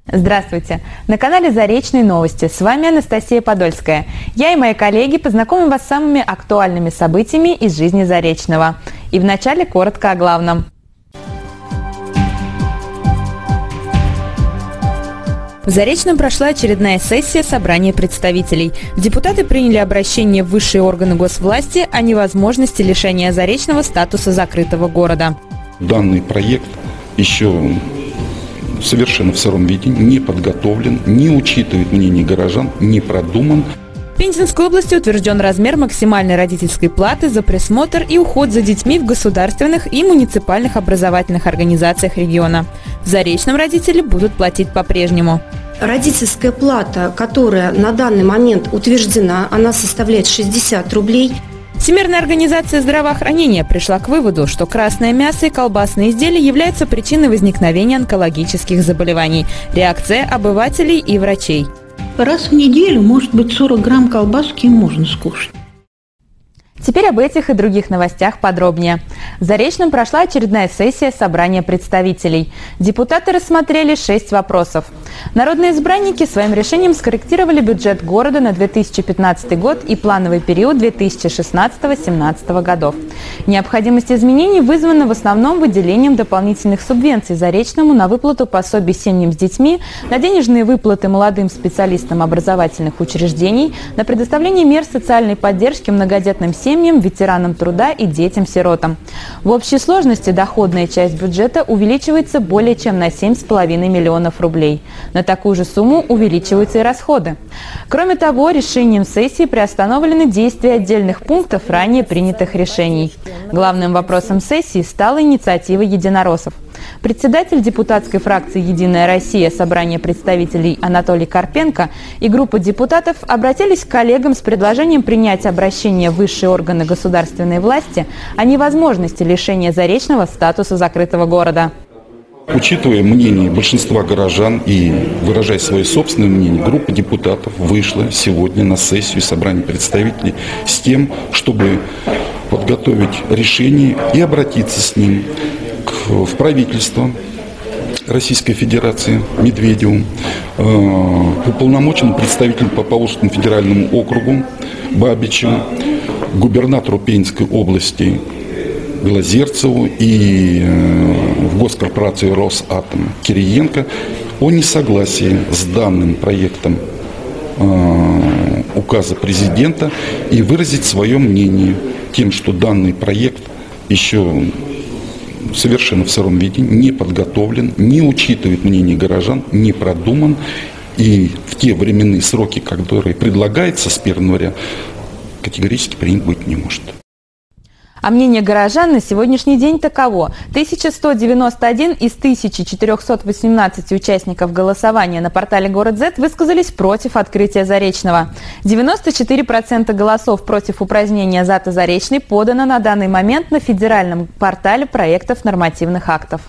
Здравствуйте! На канале Заречные новости. С вами Анастасия Подольская. Я и мои коллеги познакомим вас с самыми актуальными событиями из жизни Заречного. И вначале коротко о главном. В Заречном прошла очередная сессия собрания представителей. Депутаты приняли обращение в высшие органы госвласти о невозможности лишения Заречного статуса закрытого города. Данный проект еще совершенно в сыром виде, не подготовлен, не учитывает мнение горожан, не продуман. В Пензенской области утвержден размер максимальной родительской платы за присмотр и уход за детьми в государственных и муниципальных образовательных организациях региона. В Заречном родители будут платить по-прежнему. Родительская плата, которая на данный момент утверждена, она составляет 60 рублей. Всемирная организация здравоохранения пришла к выводу, что красное мясо и колбасные изделия являются причиной возникновения онкологических заболеваний. Реакция обывателей и врачей. Раз в неделю, может быть, 40 грамм колбаски можно скушать. Теперь об этих и других новостях подробнее. В Заречном прошла очередная сессия собрания представителей. Депутаты рассмотрели 6 вопросов. Народные избранники своим решением скорректировали бюджет города на 2015 год и плановый период 2016-2017 годов. Необходимость изменений вызвана в основном выделением дополнительных субвенций Заречному на выплату пособий семьям с детьми, на денежные выплаты молодым специалистам образовательных учреждений, на предоставление мер социальной поддержки многодетным семьям, ветеранам труда и детям-сиротам. В общей сложности доходная часть бюджета увеличивается более чем на 7,5 миллионов рублей. На такую же сумму увеличиваются и расходы. Кроме того, решением сессии приостановлены действия отдельных пунктов ранее принятых решений. Главным вопросом сессии стала инициатива единороссов. Председатель депутатской фракции «Единая Россия» собрания представителей Анатолий Карпенко и группа депутатов обратились к коллегам с предложением принять обращение в высшие органы государственной власти о невозможности лишения Заречного статуса закрытого города. Учитывая мнение большинства горожан и выражая свое собственное мнение, группа депутатов вышла сегодня на сессию собрания представителей с тем, чтобы подготовить решение и обратиться с ним в правительство Российской Федерации Медведеву, уполномоченному представителю по Поволжскому федеральному округу Бабичу, губернатору Пензенской области Белозерцеву и в госкорпорацию «Росатом» Кириенко о несогласии с данным проектом указа президента и выразить свое мнение тем, что данный проект еще совершенно в сыром виде, не подготовлен, не учитывает мнение горожан, не продуман и в те временные сроки, которые предлагаются с 1 января, категорически принят быть не может. А мнение горожан на сегодняшний день таково. 1191 из 1418 участников голосования на портале «Город.Z» высказались против открытия Заречного. 94% голосов против упразднения ЗАТа «Заречный» подано на данный момент на федеральном портале проектов нормативных актов.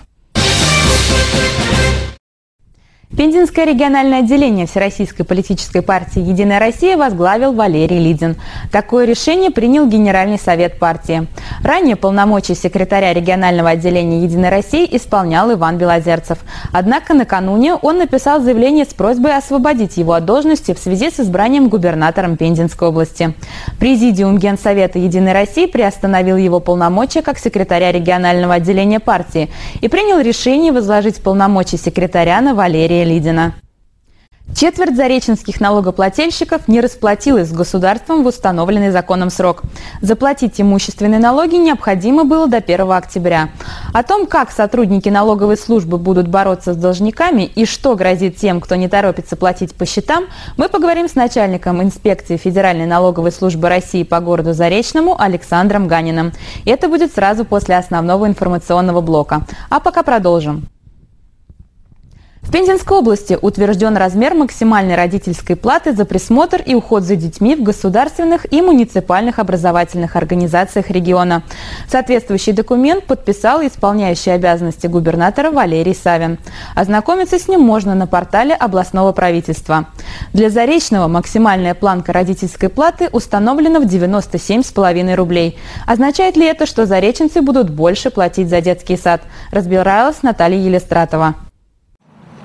Пензенское региональное отделение Всероссийской политической партии «Единая Россия» возглавил Валерий Лидин. Такое решение принял Генеральный совет партии. Ранее полномочия секретаря регионального отделения «Единой России» исполнял Иван Белозерцев. Однако накануне он написал заявление с просьбой освободить его от должности в связи с избранием губернатором Пензенской области. Президиум Генсовета «Единой России» приостановил его полномочия как секретаря регионального отделения партии и принял решение возложить полномочия секретаря на Валерия Лидина. Четверть зареченских налогоплательщиков не расплатилась с государством в установленный законом срок. Заплатить имущественные налоги необходимо было до 1 октября. О том, как сотрудники налоговой службы будут бороться с должниками и что грозит тем, кто не торопится платить по счетам, мы поговорим с начальником инспекции Федеральной налоговой службы России по городу Заречному Александром Ганиным. Это будет сразу после основного информационного блока. А пока продолжим. В Пензенской области утвержден размер максимальной родительской платы за присмотр и уход за детьми в государственных и муниципальных образовательных организациях региона. Соответствующий документ подписал исполняющий обязанности губернатора Валерий Савин. Ознакомиться с ним можно на портале областного правительства. Для Заречного максимальная планка родительской платы установлена в 97,5 рублей. Означает ли это, что зареченцы будут больше платить за детский сад? Разбиралась Наталья Елистратова.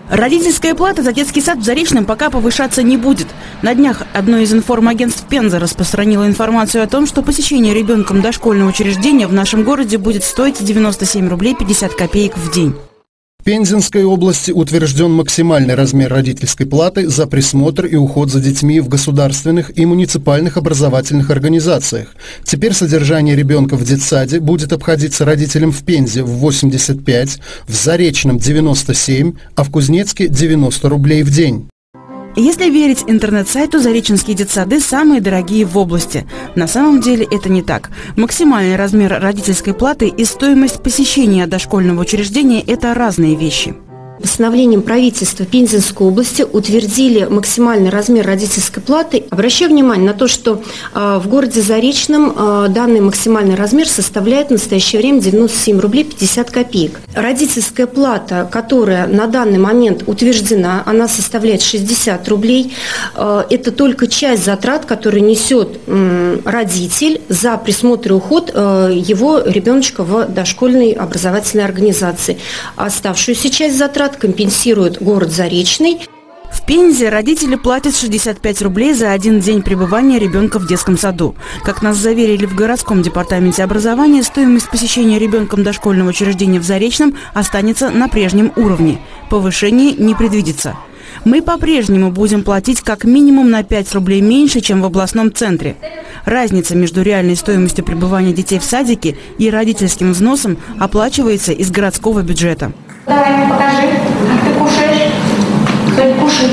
Родительская плата за детский сад в Заречном пока повышаться не будет. На днях одно из информагентств Пензы распространило информацию о том, что посещение ребенком дошкольного учреждения в нашем городе будет стоить 97 рублей 50 копеек в день. В Пензенской области утвержден максимальный размер родительской платы за присмотр и уход за детьми в государственных и муниципальных образовательных организациях. Теперь содержание ребенка в детсаде будет обходиться родителям в Пензе в 85, в Заречном 97, а в Кузнецке 90 рублей в день. Если верить интернет-сайту, зареченские детсады самые дорогие в области. На самом деле это не так. Максимальный размер родительской платы и стоимость посещения дошкольного учреждения – это разные вещи. Постановлением правительства Пензенской области утвердили максимальный размер родительской платы. Обращаю внимание на то, что в городе Заречном данный максимальный размер составляет в настоящее время 97 рублей 50 копеек. Родительская плата, которая на данный момент утверждена, она составляет 60 рублей. Это только часть затрат, которые несет родитель за присмотр и уход его ребеночка в дошкольной образовательной организации. Оставшуюся часть затрат компенсирует город Заречный. В Пензе родители платят 65 рублей за один день пребывания ребенка в детском саду. Как нас заверили в городском департаменте образования, стоимость посещения ребенком дошкольного учреждения в Заречном останется на прежнем уровне. Повышение не предвидится. Мы по-прежнему будем платить как минимум на 5 рублей меньше, чем в областном центре. Разница между реальной стоимостью пребывания детей в садике и родительским взносом оплачивается из городского бюджета. Давай мне покажи, как ты кушаешь. Кушай.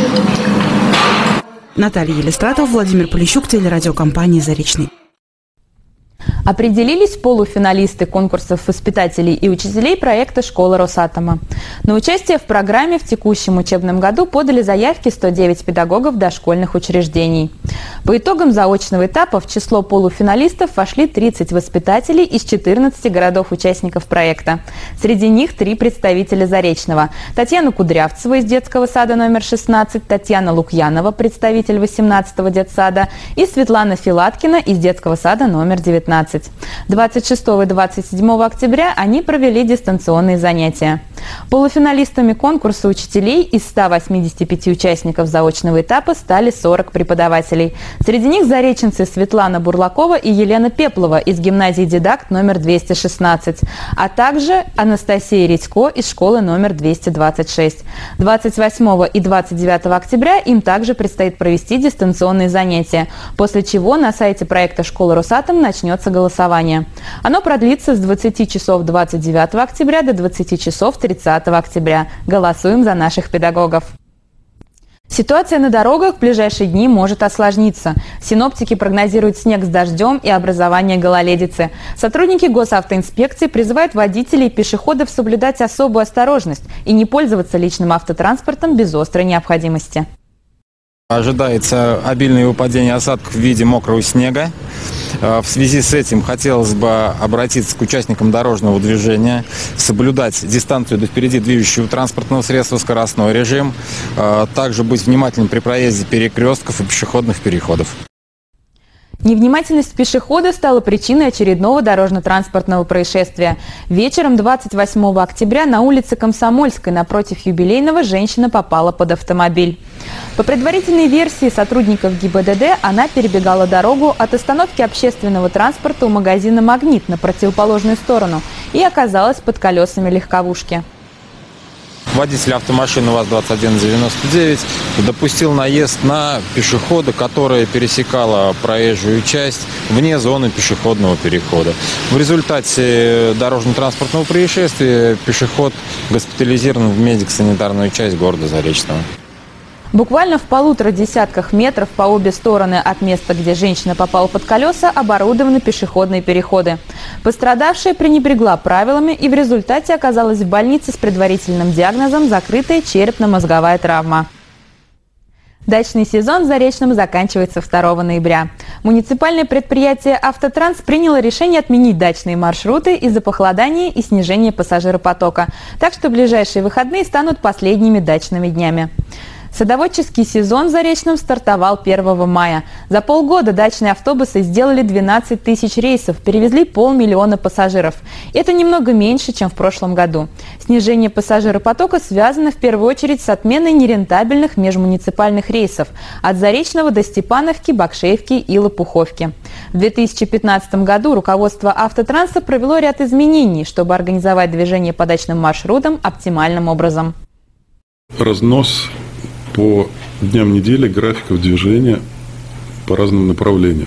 Наталья Елистратова, Владимир Полищук, телерадиокомпания «Заречный». Определились полуфиналисты конкурсов воспитателей и учителей проекта «Школа Росатома». На участие в программе в текущем учебном году подали заявки 109 педагогов дошкольных учреждений. По итогам заочного этапа в число полуфиналистов вошли 30 воспитателей из 14 городов-участников проекта. Среди них 3 представителя Заречного. Татьяна Кудрявцева из детского сада номер 16, Татьяна Лукьянова, представитель 18-го детсада, и Светлана Филаткина из детского сада номер 19. 26 и 27 октября они провели дистанционные занятия. Полуфиналистами конкурса учителей из 185 участников заочного этапа стали 40 преподавателей. Среди них зареченцы Светлана Бурлакова и Елена Пеплова из гимназии «Дидакт» номер 216, а также Анастасия Редько из школы номер 226. 28 и 29 октября им также предстоит провести дистанционные занятия, после чего на сайте проекта «Школа Росатом» начнется голосование. Оно продлится с 20 часов 29 октября до 20 часов 30 октября. Голосуем за наших педагогов. Ситуация на дорогах в ближайшие дни может осложниться. Синоптики прогнозируют снег с дождем и образование гололедицы. Сотрудники госавтоинспекции призывают водителей и пешеходов соблюдать особую осторожность и не пользоваться личным автотранспортом без острой необходимости. Ожидается обильное выпадение осадков в виде мокрого снега. В связи с этим хотелось бы обратиться к участникам дорожного движения, соблюдать дистанцию до впереди движущего транспортного средства, скоростной режим, также быть внимательным при проезде перекрестков и пешеходных переходов. Невнимательность пешехода стала причиной очередного дорожно-транспортного происшествия. Вечером 28 октября на улице Комсомольской напротив Юбилейного женщина попала под автомобиль. По предварительной версии сотрудников ГИБДД, она перебегала дорогу от остановки общественного транспорта у магазина «Магнит» на противоположную сторону и оказалась под колесами легковушки. Водитель автомашины УАЗ-2199 допустил наезд на пешехода, которая пересекала проезжую часть вне зоны пешеходного перехода. В результате дорожно-транспортного происшествия пешеход госпитализирован в медико-санитарную часть города Заречного. Буквально в 1,5 десятках метров по обе стороны от места, где женщина попала под колеса, оборудованы пешеходные переходы. Пострадавшая пренебрегла правилами и в результате оказалась в больнице с предварительным диагнозом закрытая черепно-мозговая травма. Дачный сезон в Заречном заканчивается 2 ноября. Муниципальное предприятие «Автотранс» приняло решение отменить дачные маршруты из-за похолодания и снижения пассажиропотока. Так что ближайшие выходные станут последними дачными днями. Садоводческий сезон в Заречном стартовал 1 мая. За полгода дачные автобусы сделали 12 тысяч рейсов, перевезли 500 000 пассажиров. Это немного меньше, чем в прошлом году. Снижение пассажиропотока связано в первую очередь с отменой нерентабельных межмуниципальных рейсов от Заречного до Степановки, Бакшеевки и Лопуховки. В 2015 году руководство Автотранса провело ряд изменений, чтобы организовать движение по дачным маршрутам оптимальным образом. Разнос по дням недели графиков движения по разным направлениям.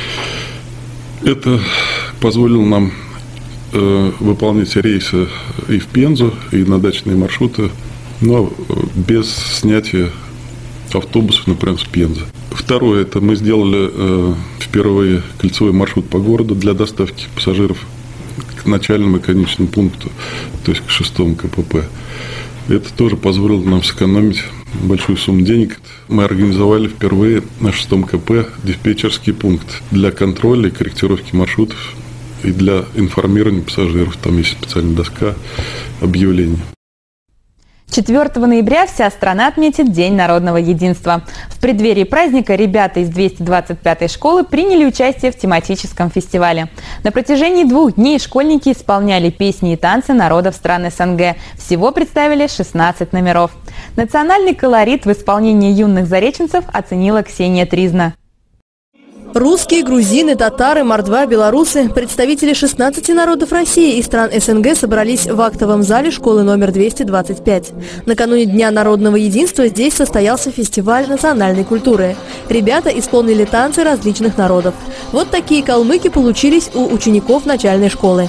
Это позволило нам выполнять рейсы и в Пензу, и на дачные маршруты, но без снятия автобусов, например, с Пензы. Второе, это мы сделали впервые кольцевой маршрут по городу для доставки пассажиров к начальному и конечному пункту, то есть к 6-му КПП. Это тоже позволило нам сэкономить большую сумму денег. Мы организовали впервые на 6-м КП диспетчерский пункт для контроля и корректировки маршрутов и для информирования пассажиров. Там есть специальная доска объявлений. 4 ноября вся страна отметит День народного единства. В преддверии праздника ребята из 225-й школы приняли участие в тематическом фестивале. На протяжении 2 дней школьники исполняли песни и танцы народов стран СНГ. Всего представили 16 номеров. Национальный колорит в исполнении юных зареченцев оценила Ксения Тризна. Русские, грузины, татары, мордва, белорусы, представители 16 народов России и стран СНГ собрались в актовом зале школы номер 225. Накануне Дня народного единства здесь состоялся фестиваль национальной культуры. Ребята исполнили танцы различных народов. Вот такие калмыки получились у учеников начальной школы.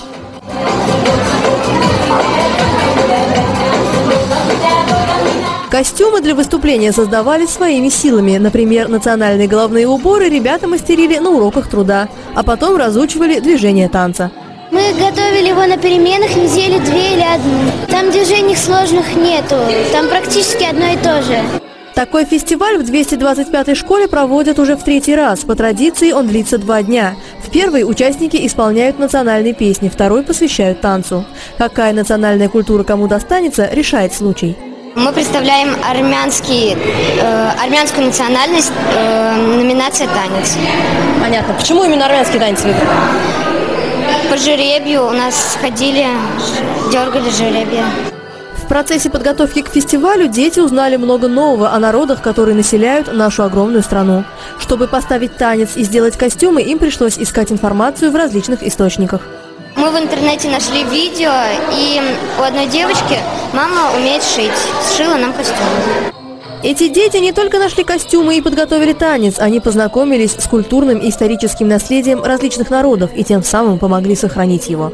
Костюмы для выступления создавали своими силами. Например, национальные головные уборы ребята мастерили на уроках труда, а потом разучивали движение танца. Мы готовили его на переменах недели 2 или 1. Там движений сложных нету, там практически одно и то же. Такой фестиваль в 225-й школе проводят уже в 3-й раз. По традиции он длится 2 дня. В первый участники исполняют национальные песни, второй посвящают танцу. Какая национальная культура кому достанется, решает случай. Мы представляем армянскую национальность, номинация «Танец». Понятно. Почему именно армянский танец выбрали? По жеребью у нас ходили, дергали жеребия. В процессе подготовки к фестивалю дети узнали много нового о народах, которые населяют нашу огромную страну. Чтобы поставить танец и сделать костюмы, им пришлось искать информацию в различных источниках. Мы в интернете нашли видео, и у одной девочки мама умеет шить. Сшила нам костюм. Эти дети не только нашли костюмы и подготовили танец, они познакомились с культурным и историческим наследием различных народов и тем самым помогли сохранить его.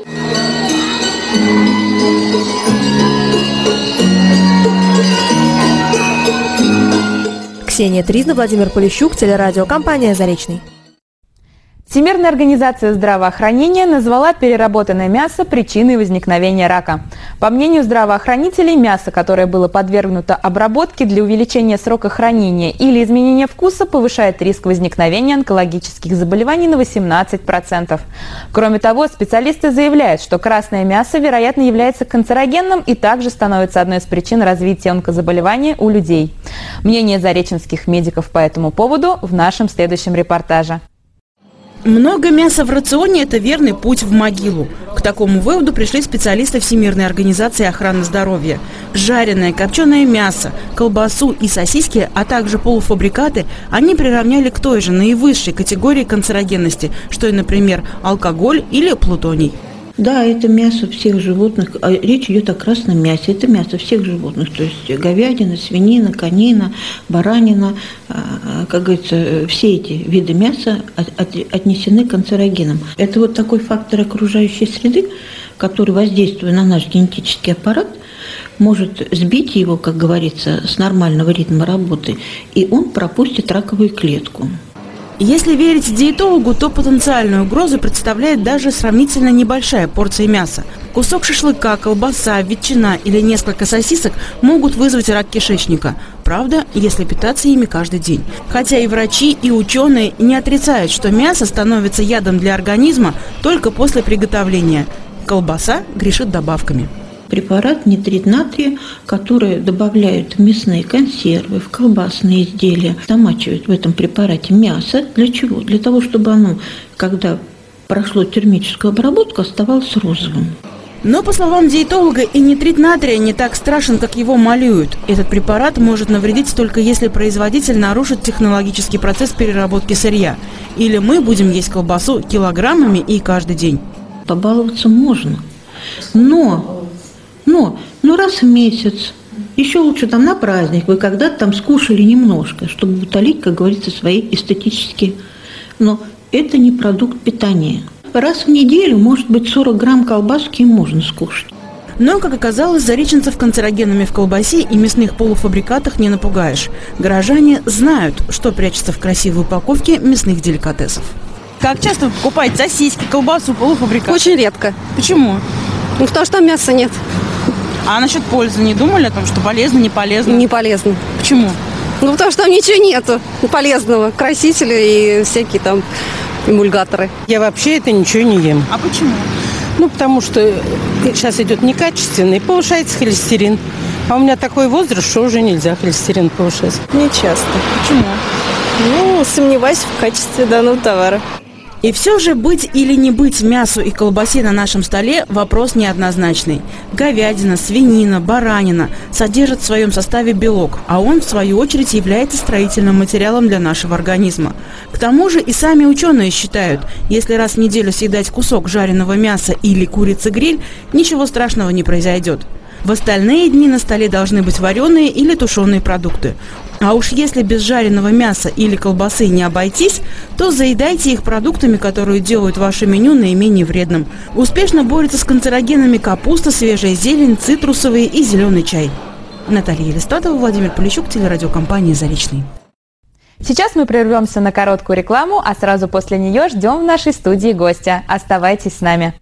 Ксения Тризна, Владимир Полищук, телерадиокомпания «Заречный». Всемирная организация здравоохранения назвала переработанное мясо причиной возникновения рака. По мнению здравоохранителей, мясо, которое было подвергнуто обработке для увеличения срока хранения или изменения вкуса, повышает риск возникновения онкологических заболеваний на 18%. Кроме того, специалисты заявляют, что красное мясо, вероятно, является канцерогенным и также становится одной из причин развития онкозаболевания у людей. Мнение зареченских медиков по этому поводу в нашем следующем репортаже. Много мяса в рационе – это верный путь в могилу. К такому выводу пришли специалисты Всемирной организации охраны здоровья. Жареное, копченое мясо, колбасу и сосиски, а также полуфабрикаты они приравняли к той же наивысшей категории канцерогенности, что и, например, алкоголь или плутоний. Да, это мясо всех животных. Речь идет о красном мясе. Это мясо всех животных. То есть говядина, свинина, конина, баранина. Как говорится, все эти виды мяса отнесены к канцерогенам. Это вот такой фактор окружающей среды, который, воздействуя на наш генетический аппарат, может сбить его, как говорится, с нормального ритма работы, и он пропустит раковую клетку. Если верить диетологу, то потенциальную угрозу представляет даже сравнительно небольшая порция мяса. Кусок шашлыка, колбаса, ветчина или несколько сосисок могут вызвать рак кишечника. Правда, если питаться ими каждый день. Хотя и врачи, и ученые не отрицают, что мясо становится ядом для организма только после приготовления. Колбаса грешит добавками. Препарат нитрит натрия, который добавляют в мясные консервы, в колбасные изделия, замачивают в этом препарате мясо. Для чего? Для того, чтобы оно, когда прошло термическую обработку, оставалось розовым. Но, по словам диетолога, и нитрит натрия не так страшен, как его малюют. Этот препарат может навредить только если производитель нарушит технологический процесс переработки сырья. Или мы будем есть колбасу килограммами и каждый день. Побаловаться можно, но раз в месяц, еще лучше там на праздник, вы когда-то там скушали немножко, чтобы утолить, как говорится, свои эстетические. Но это не продукт питания. Раз в неделю, может быть, 40 грамм колбаски можно скушать. Но, как оказалось, зареченцев канцерогенами в колбасе и мясных полуфабрикатах не напугаешь. Горожане знают, что прячется в красивой упаковке мясных деликатесов. Как часто вы покупаете сосиски, колбасу, полуфабрикаты? Очень редко. Почему? Ну, потому что там мяса нет. А насчет пользы не думали о том, что полезно, не полезно? Не полезно. Почему? Ну, потому что там ничего нету полезного. Красители и всякие там эмульгаторы. Я вообще это ничего не ем. А почему? Ну, потому что сейчас идет некачественный, повышается холестерин. А у меня такой возраст, что уже нельзя холестерин повышать. Не часто. Почему? Ну, сомневаюсь в качестве данного товара. И все же быть или не быть мясу и колбасе на нашем столе – вопрос неоднозначный. Говядина, свинина, баранина содержат в своем составе белок, а он, в свою очередь, является строительным материалом для нашего организма. К тому же и сами ученые считают, если раз в неделю съедать кусок жареного мяса или курицы-гриль, ничего страшного не произойдет. В остальные дни на столе должны быть вареные или тушеные продукты. А уж если без жареного мяса или колбасы не обойтись, то заедайте их продуктами, которые делают ваше меню наименее вредным. Успешно борются с канцерогенами капуста, свежая зелень, цитрусовые и зеленый чай. Наталья Елистратова, Владимир Полищук, телерадиокомпания «Заречный». Сейчас мы прервемся на короткую рекламу, а сразу после нее ждем в нашей студии гостя. Оставайтесь с нами.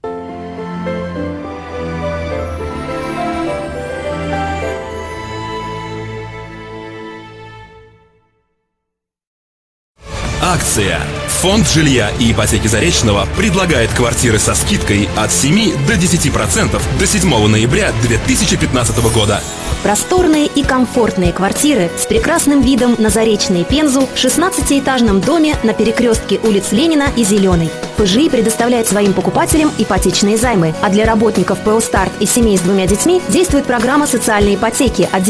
Акция. Фонд жилья и ипотеки Заречного предлагает квартиры со скидкой от 7 до 10% до 7 ноября 2015 года. Просторные и комфортные квартиры с прекрасным видом на Заречный и Пензу в 16-этажном доме на перекрестке улиц Ленина и Зеленой. ФЖИ предоставляет своим покупателям ипотечные займы, а для работников ПО «Старт» и семей с 2 детьми действует программа социальной ипотеки от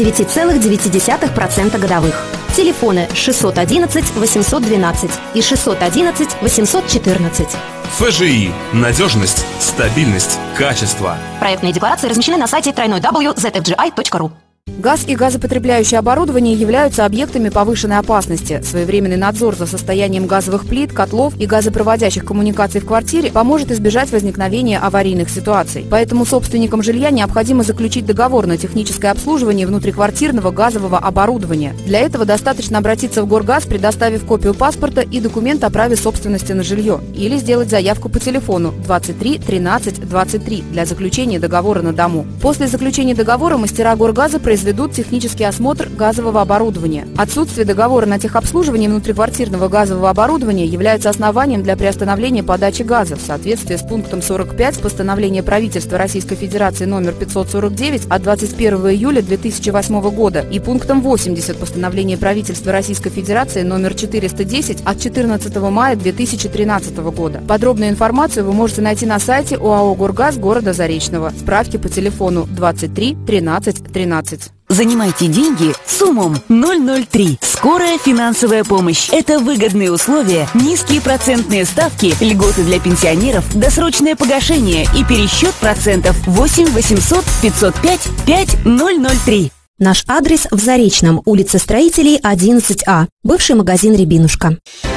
9,9% годовых. Телефоны 611 812 и 611 814. ФЖИ. Надежность, стабильность, качество. Проектные декларации размещены на сайте www.zfgi.ru. Газ и газопотребляющее оборудование являются объектами повышенной опасности. Своевременный надзор за состоянием газовых плит, котлов и газопроводящих коммуникаций в квартире поможет избежать возникновения аварийных ситуаций. Поэтому собственникам жилья необходимо заключить договор на техническое обслуживание внутриквартирного газового оборудования. Для этого достаточно обратиться в Горгаз, предоставив копию паспорта и документ о праве собственности на жилье, или сделать заявку по телефону 23 13 23 для заключения договора на дому. После заключения договора мастера Горгаза произведут технический осмотр газового оборудования. Отсутствие договора на техобслуживание внутриквартирного газового оборудования является основанием для приостановления подачи газа в соответствии с пунктом 45 постановления правительства Российской Федерации номер 549 от 21 июля 2008 года и пунктом 80 постановления правительства Российской Федерации номер 410 от 14 мая 2013 года. Подробную информацию вы можете найти на сайте ОАО «Горгаз» города Заречного. Справки по телефону 23 13 13. Занимайте деньги с умом 003. Скорая финансовая помощь. Это выгодные условия, низкие процентные ставки, льготы для пенсионеров, досрочное погашение и пересчет процентов 8 800 505 5003. Наш адрес в Заречном, улица Строителей, 11А. Бывший магазин «Рябинушка».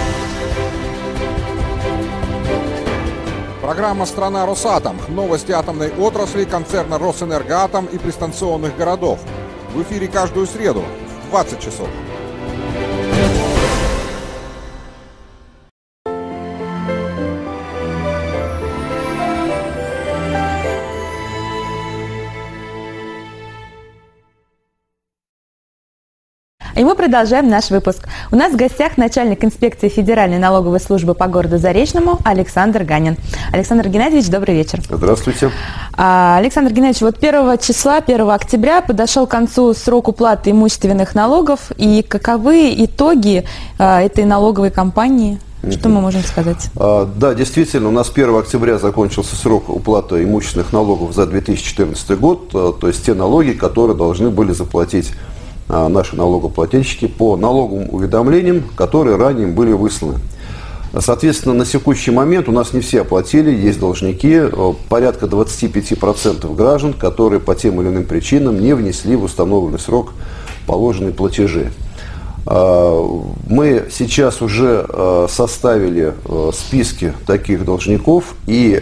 Программа «Страна Росатом». Новости атомной отрасли, концерна «Росэнергоатом» и пристанционных городов. В эфире каждую среду в 20 часов. И мы продолжаем наш выпуск. У нас в гостях начальник инспекции Федеральной налоговой службы по городу Заречному Александр Ганин. Александр Геннадьевич, добрый вечер. Здравствуйте. Александр Геннадьевич, вот 1 октября подошел к концу срок уплаты имущественных налогов. И каковы итоги этой налоговой кампании? Что мы можем сказать? Да, действительно, у нас 1 октября закончился срок уплаты имущественных налогов за 2014 год, то есть те налоги, которые должны были заплатить наши налогоплательщики по налоговым уведомлениям, которые ранее были высланы. Соответственно, на текущий момент у нас не все оплатили, есть должники, порядка 25% граждан, которые по тем или иным причинам не внесли в установленный срок положенные платежи. Мы сейчас уже составили списки таких должников и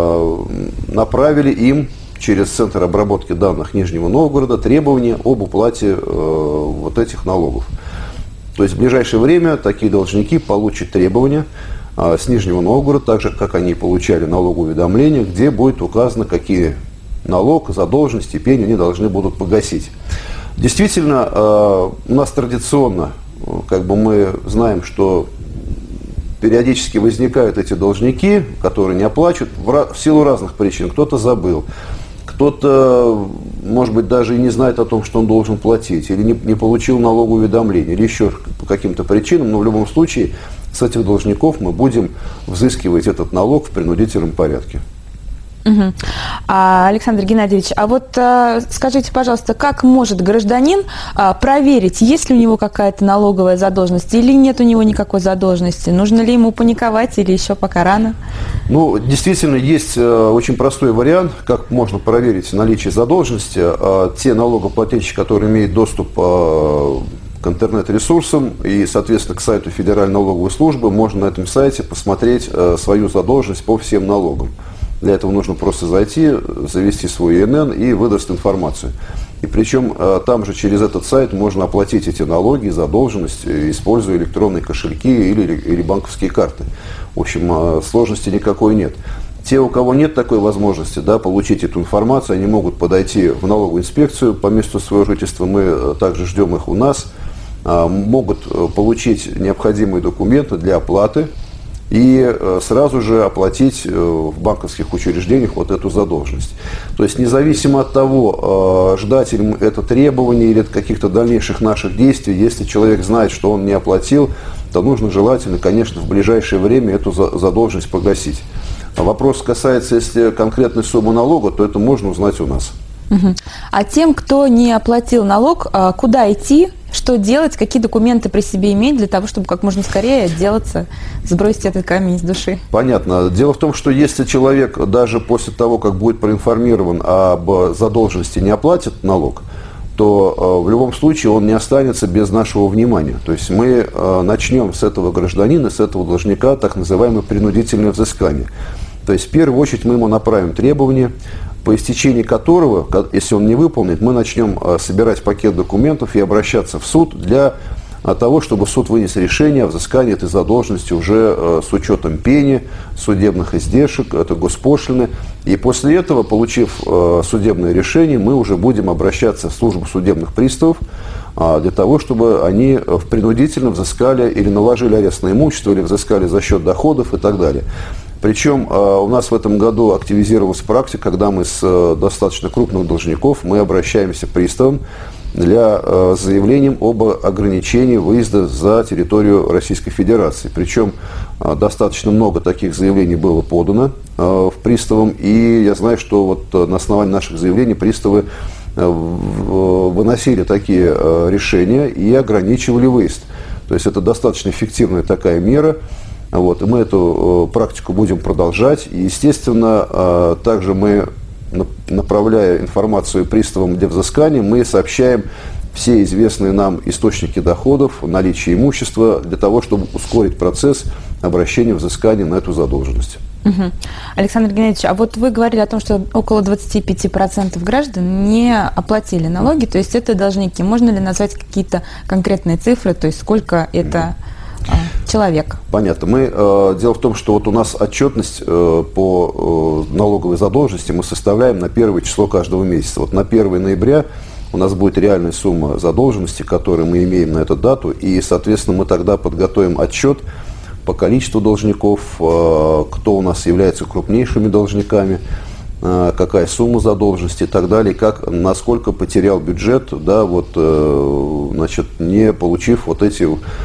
направили им через Центр обработки данных Нижнего Новгорода требования об уплате вот этих налогов. То есть в ближайшее время такие должники получат требования с Нижнего Новгорода, так же, как они получали налогоуведомления, где будет указано, какие налог, задолженность, степень они должны будут погасить. Действительно, у нас традиционно, мы знаем, что периодически возникают эти должники, которые не оплачивают в силу разных причин. Кто-то забыл, кто-то, может быть, даже и не знает о том, что он должен платить, или не получил налогоуведомление, или еще по каким-то причинам, но в любом случае с этих должников мы будем взыскивать этот налог в принудительном порядке. Угу. Александр Геннадьевич, а вот скажите, пожалуйста, как может гражданин проверить, есть ли у него какая-то налоговая задолженность или нет у него никакой задолженности? Нужно ли ему паниковать или еще пока рано? Ну, действительно, есть очень простой вариант, как можно проверить наличие задолженности. Те налогоплательщики, которые имеют доступ к интернет-ресурсам и, соответственно, к сайту Федеральной налоговой службы, можно на этом сайте посмотреть свою задолженность по всем налогам. Для этого нужно просто зайти, завести свой ИНН и выдаст информацию. И причем там же через этот сайт можно оплатить эти налоги, задолженность, используя электронные кошельки или банковские карты. В общем, сложности никакой нет. Те, у кого нет такой возможности получить эту информацию, они могут подойти в налоговую инспекцию по месту своего жительства, мы также ждем их у нас, могут получить необходимые документы для оплаты и сразу же оплатить в банковских учреждениях вот эту задолженность. То есть независимо от того, ждать ли это требование или каких-то дальнейших наших действий, если человек знает, что он не оплатил, то нужно желательно, конечно, в ближайшее время эту задолженность погасить. А вопрос касается, если конкретной суммы налога, то это можно узнать у нас. Угу. А тем, кто не оплатил налог, куда идти, что делать, какие документы при себе иметь для того, чтобы как можно скорее отделаться, сбросить этот камень с души? Понятно. Дело в том, что если человек даже после того, как будет проинформирован об задолженности, не оплатит налог, то в любом случае он не останется без нашего внимания. То есть мы начнем с этого гражданина, с этого должника так называемое принудительное взыскание. То есть в первую очередь мы ему направим требования, по истечении которого, если он не выполнит, мы начнем собирать пакет документов и обращаться в суд для того, чтобы суд вынес решение о взыскании этой задолженности уже с учетом пени, судебных издержек, это госпошлины. И после этого, получив судебное решение, мы уже будем обращаться в службу судебных приставов для того, чтобы они принудительно взыскали или наложили арест на имущество, или взыскали за счет доходов и так далее. Причем у нас в этом году активизировалась практика, когда мы с достаточно крупных должников мы обращаемся к приставам для заявлением об ограничении выезда за территорию Российской Федерации. Причем достаточно много таких заявлений было подано в приставам, и я знаю, что вот на основании наших заявлений приставы выносили такие решения и ограничивали выезд. То есть это достаточно эффективная такая мера. Вот, и мы эту практику будем продолжать. И, естественно, также мы, направляя информацию приставам для взыскания, мы сообщаем все известные нам источники доходов, наличие имущества, для того, чтобы ускорить процесс обращения взыскания на эту задолженность. Угу. Александр Геннадьевич, а вот вы говорили о том, что около 25% граждан не оплатили налоги, то есть это должники. Можно ли назвать какие-то конкретные цифры, то есть сколько это человек? Понятно. Дело в том, что вот у нас отчетность по налоговой задолженности мы составляем на 1 число каждого месяца. Вот на 1 ноября у нас будет реальная сумма задолженности, которую мы имеем на эту дату, и, соответственно, мы тогда подготовим отчет по количеству должников, кто у нас является крупнейшими должниками, какая сумма задолженности и так далее, насколько потерял бюджет, да, значит, не получив вот эти,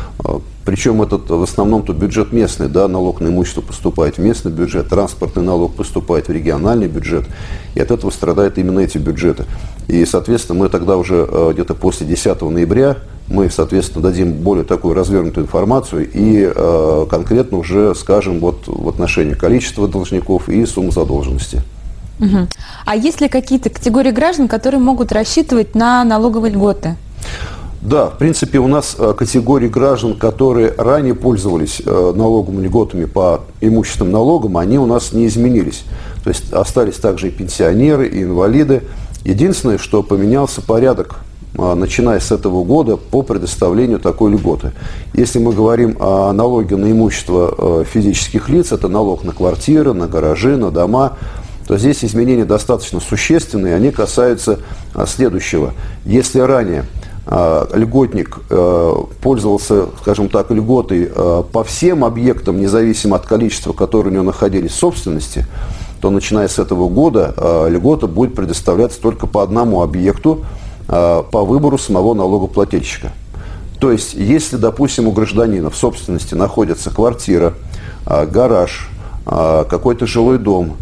причем этот в основном-то бюджет местный, да, налог на имущество поступает в местный бюджет, транспортный налог поступает в региональный бюджет, и от этого страдают именно эти бюджеты. И, соответственно, мы тогда уже где-то после 10 ноября мы, соответственно, дадим более такую развернутую информацию и конкретно уже скажем в отношении количества должников и суммы задолженности. Угу. А есть ли какие-то категории граждан, которые могут рассчитывать на налоговые льготы? Да, в принципе, у нас категории граждан, которые ранее пользовались налоговыми льготами по имущественным налогам, они у нас не изменились. То есть остались также и пенсионеры, и инвалиды. Единственное, что поменялся порядок, начиная с этого года, по предоставлению такой льготы. Если мы говорим о налоге на имущество физических лиц, это налог на квартиры, на гаражи, на дома, то здесь изменения достаточно существенные, они касаются следующего. Если ранее льготник пользовался, скажем так, льготой по всем объектам, независимо от количества, которые у него находились в собственности, то начиная с этого года льгота будет предоставляться только по одному объекту по выбору самого налогоплательщика. То есть, если, допустим, у гражданина в собственности находится квартира, гараж, какой-то жилой дом,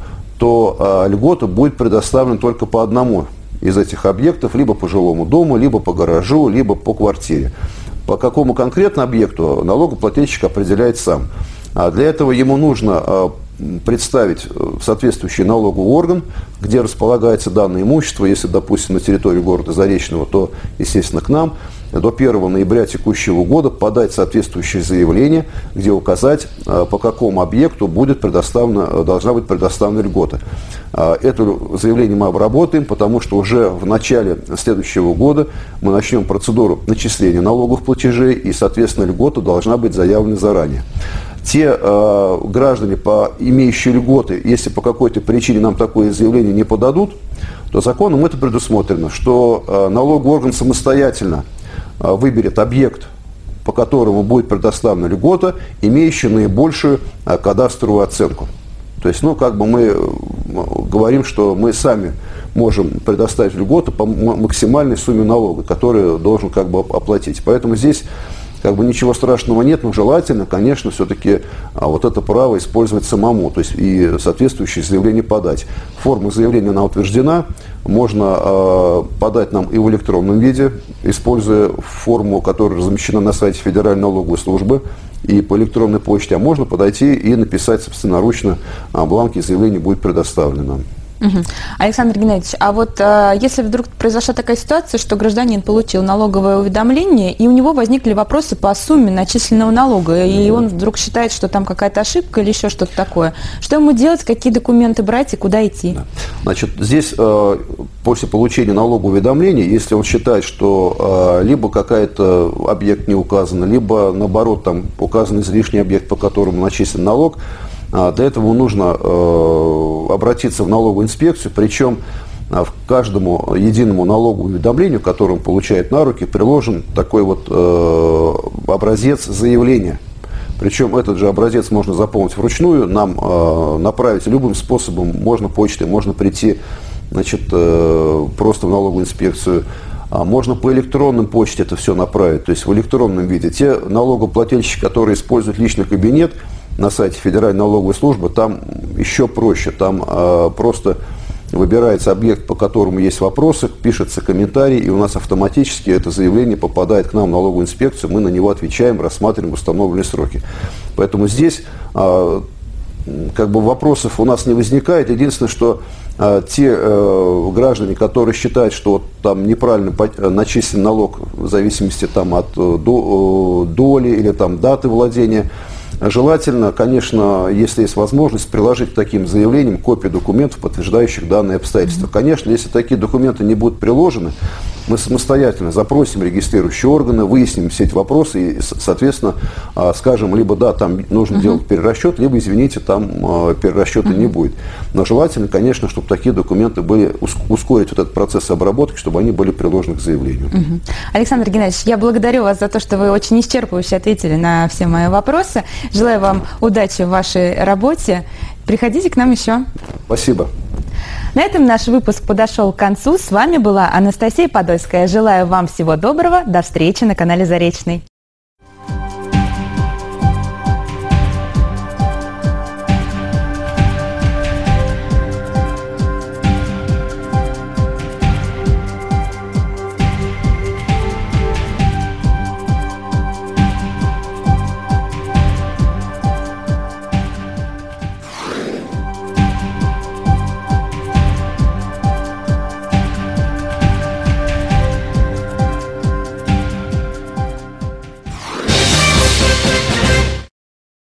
то льгота будет предоставлена только по одному из этих объектов, либо по жилому дому, либо по гаражу, либо по квартире. По какому конкретно объекту налогоплательщик определяет сам. А для этого ему нужно представить соответствующий налоговый орган, где располагается данное имущество. Если, допустим, на территории города Заречного, то, естественно, к нам. До 1 ноября текущего года подать соответствующее заявление, где указать, по какому объекту должна быть предоставлена льгота. Это заявление мы обработаем, потому что уже в начале следующего года мы начнем процедуру начисления налоговых платежей, и, соответственно, льгота должна быть заявлена заранее. Те граждане, имеющие льготы, если по какой-то причине нам такое заявление не подадут, то законом это предусмотрено, что налоговый орган самостоятельно выберет объект, по которому будет предоставлена льгота, имеющая наибольшую кадастровую оценку. То есть, мы говорим, что мы сами можем предоставить льготу по максимальной сумме налога, которую должен оплатить. Поэтому здесь ничего страшного нет, но желательно, конечно, все-таки вот это право использовать самому, то есть и соответствующее заявление подать. Форма заявления, она утверждена, можно подать нам и в электронном виде, используя форму, которая размещена на сайте Федеральной налоговой службы, и по электронной почте, а можно подойти и написать собственноручно, бланки заявления будет предоставлено нам. Александр Геннадьевич, а если вдруг произошла такая ситуация, что гражданин получил налоговое уведомление, и у него возникли вопросы по сумме начисленного налога, и он вдруг считает, что там какая-то ошибка или еще что-то такое, что ему делать, какие документы брать и куда идти? Значит, здесь после получения налогового уведомления, если он считает, что либо какой-то объект не указан, либо наоборот там указан излишний объект, по которому начислен налог, для этого нужно обратиться в налоговую инспекцию, причем в каждому единому налоговому уведомлению, которое он получает на руки, приложен такой образец заявления. Причем этот же образец можно заполнить вручную, нам направить любым способом, можно почтой, можно прийти просто в налоговую инспекцию. Можно по электронной почте это все направить, то есть в электронном виде. Те налогоплательщики, которые используют личный кабинет, на сайте Федеральной налоговой службы, там еще проще, там просто выбирается объект, по которому есть вопросы, пишется комментарий, и у нас автоматически это заявление попадает к нам в налоговую инспекцию, мы на него отвечаем, рассматриваем в установленные сроки. Поэтому здесь вопросов у нас не возникает. Единственное, что те граждане, которые считают, что там неправильно начислен налог в зависимости от доли или даты владения, желательно, конечно, если есть возможность, приложить к таким заявлениям копии документов, подтверждающих данные обстоятельства. Конечно, если такие документы не будут приложены, мы самостоятельно запросим регистрирующие органы, выясним все эти вопросы и, соответственно, скажем, либо да, там нужно делать перерасчет, либо, извините, там перерасчета не будет. Но желательно, конечно, чтобы такие документы были, ускорить вот этот процесс обработки, чтобы они были приложены к заявлению. Александр Геннадьевич, я благодарю вас за то, что вы очень исчерпывающе ответили на все мои вопросы. Желаю вам удачи в вашей работе. Приходите к нам еще. Спасибо. На этом наш выпуск подошел к концу. С вами была Анастасия Подольская. Желаю вам всего доброго. До встречи на канале Заречный.